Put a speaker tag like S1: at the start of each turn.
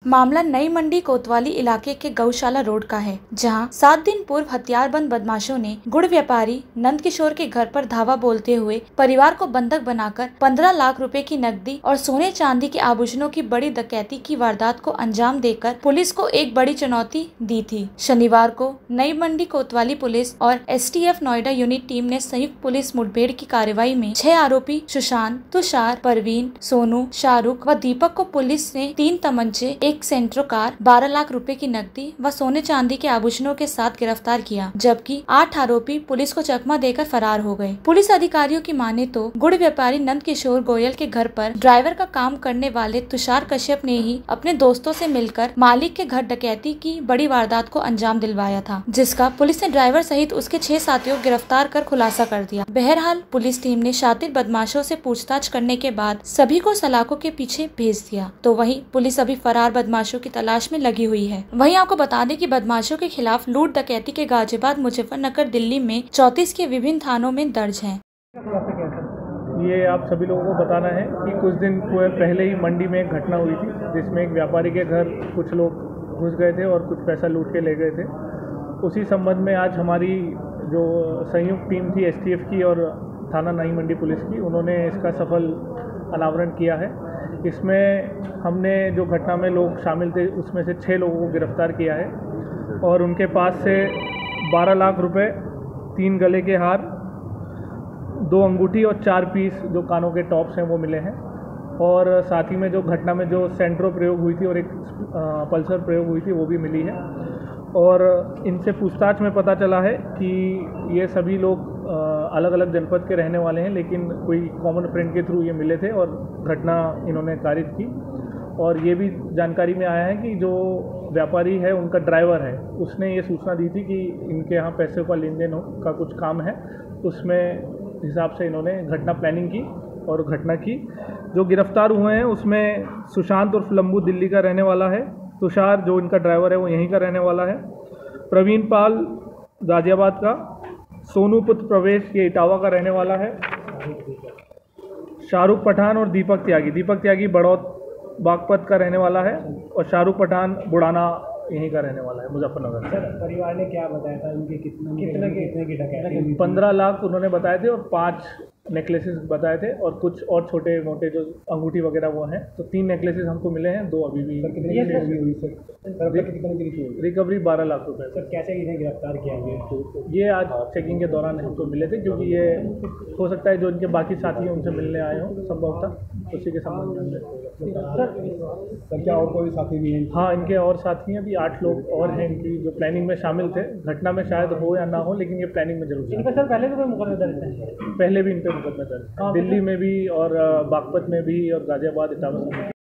S1: मामला नई मंडी कोतवाली इलाके के गौशाला रोड का है, जहां 7 दिन पूर्व हथियारबंद बदमाशों ने गुड़ व्यापारी नंदकिशोर के घर पर धावा बोलते हुए परिवार को बंधक बनाकर 15 लाख रुपए की नकदी और सोने चांदी के आभूषणों की बड़ी डकैती की वारदात को अंजाम देकर पुलिस को एक बड़ी चुनौती दी थी। शनिवार को नई मंडी कोतवाली पुलिस और STF नोएडा यूनिट टीम ने संयुक्त पुलिस मुठभेड़ की कार्रवाई में 6 आरोपी सुशांत, तुषार, परवीन, सोनू, शाहरुख व दीपक को पुलिस ने 3 तमंचे, एक सेंट्रो कार, 12 लाख रुपए की नकदी व सोने चांदी के आभूषणों के साथ गिरफ्तार किया, जबकि 8 आरोपी पुलिस को चकमा देकर फरार हो गए। पुलिस अधिकारियों की माने तो गुड़ व्यापारी नंदकिशोर गोयल के घर पर ड्राइवर का काम करने वाले तुषार कश्यप ने ही अपने दोस्तों से मिलकर मालिक के घर डकैती की बड़ी वारदात को अंजाम दिलवाया था, जिसका पुलिस ने ड्राइवर सहित उसके 6 साथियों को गिरफ्तार कर खुलासा कर दिया। बहरहाल पुलिस टीम ने शातिर बदमाशों से पूछताछ करने के बाद सभी को सलाखों के पीछे भेज दिया। तो वहीं पुलिस अभी फरार बदमाशों की तलाश में लगी हुई है। वहीं आपको बता दें कि बदमाशों के खिलाफ लूट डकैती के गाजियाबाद, मुजफ्फरनगर, दिल्ली में 34 के विभिन्न थानों में दर्ज है।
S2: ये आप सभी लोगों को बताना है कि कुछ दिन पहले ही मंडी में एक घटना हुई थी, जिसमें एक व्यापारी के घर कुछ लोग घुस गए थे और कुछ पैसा लूट के ले गए थे। उसी संबंध में आज हमारी जो संयुक्त टीम थी STF की और थाना नई मंडी पुलिस की, उन्होंने इसका सफल अनावरण किया है। इसमें हमने जो घटना में लोग शामिल थे उसमें से 6 लोगों को गिरफ्तार किया है और उनके पास से 12 लाख रुपए, 3 गले के हार, 2 अंगूठी और 4 पीस जो कानों के टॉप्स हैं वो मिले हैं। और साथ ही में जो घटना में जो सेंट्रो प्रयोग हुई थी और एक पल्सर प्रयोग हुई थी वो भी मिली है। और इनसे पूछताछ में पता चला है कि ये सभी लोग अलग अलग जनपद के रहने वाले हैं, लेकिन कोई कॉमन फ्रेंड के थ्रू ये मिले थे और घटना इन्होंने कारित की। और ये भी जानकारी में आया है कि जो व्यापारी है उनका ड्राइवर है, उसने ये सूचना दी थी कि इनके यहाँ पैसे का लेन देन का कुछ काम है, उसमें हिसाब से इन्होंने घटना प्लानिंग की और घटना की। जो गिरफ्तार हुए हैं उसमें सुशांत उर्फ लंबू दिल्ली का रहने वाला है, तुषार जो इनका ड्राइवर है वो यहीं का रहने वाला है, प्रवीण पाल गाजियाबाद का, सोनू पुत्र प्रवेश ये इटावा का रहने वाला है, शाहरुख पठान और दीपक त्यागी बड़ौत बागपत का रहने वाला है और शाहरुख पठान बुढ़ाना यहीं का रहने वाला है, मुजफ्फरनगर।
S3: सर, परिवार ने क्या बताया था इनके कितने की डकैती?
S2: 15 लाख उन्होंने बताए थे और 5 नेकलेसेस बताए थे और कुछ और छोटे मोटे जो अंगूठी वगैरह वो हैं। तो 3 नेकलेसेस हमको मिले हैं, 2 अभी भी। रिकवरी 12 लाख रुपए।
S3: सर, कैसे इन्हें गिरफ्तार किया गया?
S2: ये आज चेकिंग के दौरान हमको मिले थे, क्योंकि ये हो सकता है जो इनके बाकी साथी हैं उनसे मिलने आए हों संभवतः, उसी के संबंध में।
S3: सर, क्या और कोई साथी भी हैं?
S2: हाँ, इनके और साथी हैं, अभी 8 लोग और हैं इनकी जो प्लानिंग में शामिल थे। घटना में शायद हो या ना हो, लेकिन ये प्लानिंग में जरूर।
S3: इनका सर पहले भी कोई मुकदमा दर्ज है?
S2: पहले भी इन पे मुकदमा दर्ज, दिल्ली में भी और बागपत में भी और गाजियाबाद, इटावा में।